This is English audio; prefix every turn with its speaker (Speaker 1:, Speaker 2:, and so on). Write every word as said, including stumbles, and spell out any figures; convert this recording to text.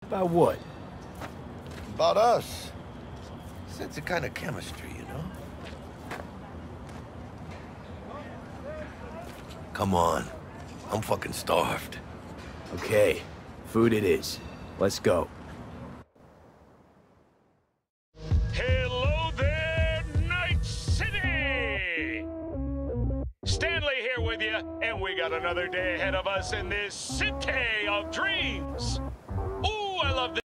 Speaker 1: About what?
Speaker 2: About us. Sense a kind of chemistry, you know? Come on. I'm fucking starved.
Speaker 1: Okay, food it is. Let's go.
Speaker 3: Hello there, Night City! Stanley here with you, and we got another day ahead of us in this city of dreams. Ooh, I love this.